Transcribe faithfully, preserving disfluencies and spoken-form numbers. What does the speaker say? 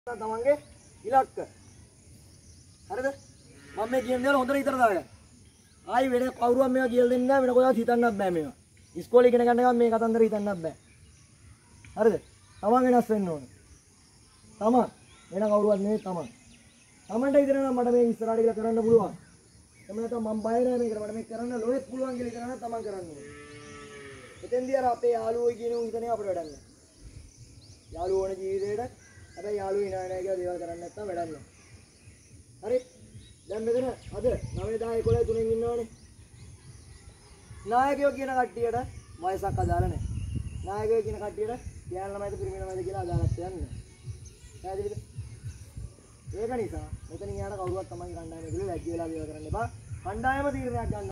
තමන්ගේ ඉලක්ක. හරිද? මම මේ කියන දේවල් හොඳට හිතලා දාගන්න. ආයි වෙන කවුරුවත් මේවා කියලා දෙන්නේ නැහැ, වෙන කොහෙවත් හිතන්නත් බෑ මේවා. ඉස්කෝලේ ඉගෙන ගන්න ගමන් මේ කතන්දර හිතන්නත් බෑ. හරිද? තමන් වෙනස් වෙන්න ඕනේ. තමන් වෙන කවුරුවත් නෙවෙයි තමන්. තමන්ට හිතනවා මට මේ ඉස්සරහට කියලා කරන්න පුළුවන්. එහෙම නැත්නම් මම බය නැහැ මේකට, මට මේක කරන්න ලොයෙත් පුළුවන් කියලා හිතනවා තමන් කරන්න ඕනේ. එතෙන්දී අර අපේ යාළුවෝ කියන උන් හිතන්නේ අපිට වැඩක් නැහැ. යාළුවෝ ඕන ජීවිතේට හැබැයි යාළුවෝ ඉනා නැහැ කියලා දේවල් කරන්නේ නැත්නම් වැඩක් නැහැ. හරි? දැන් මෙතන අද නවය දහ එකොළහ තුනෙන් ඉන්නවනේ. නායකයෝ කියන කට්ටියට වයසක් අදාළ නැහැ. නායකයෝ කියන කට්ටියට ගෑනු ළමයිද පිරිමි ළමයිද කියලා අදාළත්වයක් නැහැ. පැහැදිලිද? ඒක නිසා මෙතනින් යාන කවුරුවත් තමයි කණ්ඩායම ඇතුලේ ලැජ්ජ වෙලා දේවල් කරන්න එපා. කණ්ඩායම තීරණයක් ගන්න